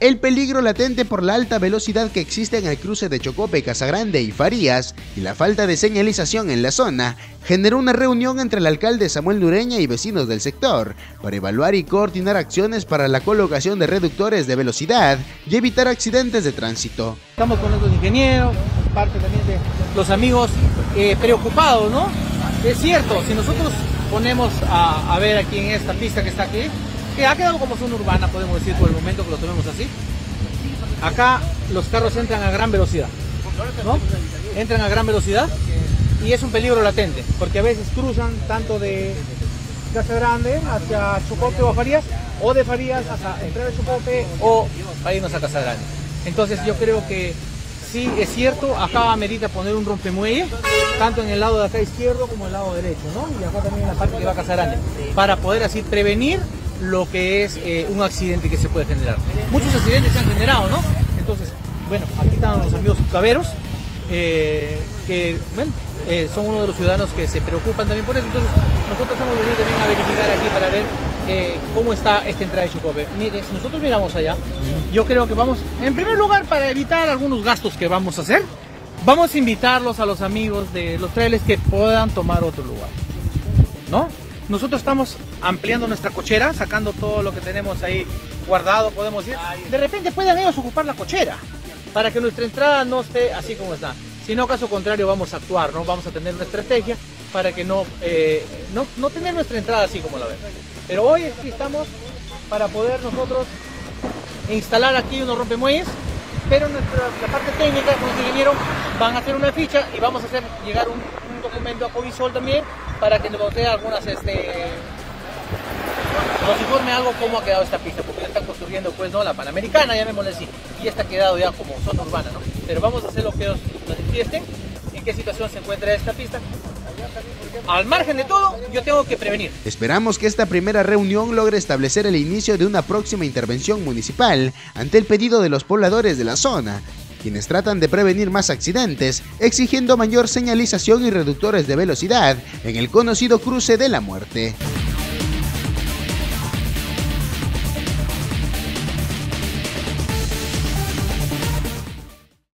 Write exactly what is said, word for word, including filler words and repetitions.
El peligro latente por la alta velocidad que existe en el cruce de Chocope, Casagrande y Farías y la falta de señalización en la zona generó una reunión entre el alcalde Samuel Nureña y vecinos del sector para evaluar y coordinar acciones para la colocación de reductores de velocidad y evitar accidentes de tránsito. Estamos con nuestros ingenieros, parte también de los amigos eh, preocupados, ¿no? Es cierto, si nosotros ponemos a, a ver aquí en esta pista que está aquí, que ha quedado como zona urbana, podemos decir por el momento que lo tomemos así. Acá los carros entran a gran velocidad, ¿no? Entran a gran velocidad y es un peligro latente, porque a veces cruzan tanto de Casagrande hacia Chocope o Farías, o de Farías hacia entrar a Chocope o para irnos a Casagrande. Entonces yo creo que sí, es cierto, acá amerita poner un rompemuelle, tanto en el lado de acá izquierdo como en el lado derecho, ¿no? Y acá también en la parte que va a Casagrande, para poder así prevenir lo que es eh, un accidente que se puede generar. Muchos accidentes se han generado, ¿no? Entonces, bueno, aquí están los amigos caberos, eh, que bueno, eh, son uno de los ciudadanos que se preocupan también por eso. Entonces, nosotros estamos veniendo también a verificar aquí para ver eh, cómo está esta entrada de Chocope. Mire, si nosotros miramos allá, yo creo que vamos, en primer lugar, para evitar algunos gastos que vamos a hacer, vamos a invitarlos a los amigos de los trailers que puedan tomar otro lugar, ¿no? Nosotros estamos ampliando nuestra cochera, sacando todo lo que tenemos ahí guardado, podemos ir. De repente pueden ellos ocupar la cochera, para que nuestra entrada no esté así como está. Si no, caso contrario, vamos a actuar, ¿no? Vamos a tener una estrategia para que no, eh, no, no tener nuestra entrada así como la ven. Pero hoy aquí estamos para poder nosotros instalar aquí unos rompemuelles, pero nuestra, la parte técnica, con el ingeniero, van a hacer una ficha y vamos a hacer llegar un, un documento a Covisol también, para que nos dé algunas, este, nos informe algo cómo ha quedado esta pista, porque ya están construyendo, pues, ¿no? La Panamericana, llamémosle así, y esta ha quedado ya como zona urbana, ¿no? Pero vamos a hacer lo que ellos nos manifiesten, en qué situación se encuentra esta pista. Al margen de todo, yo tengo que prevenir. Esperamos que esta primera reunión logre establecer el inicio de una próxima intervención municipal ante el pedido de los pobladores de la zona, quienes tratan de prevenir más accidentes, exigiendo mayor señalización y reductores de velocidad en el conocido cruce de la muerte.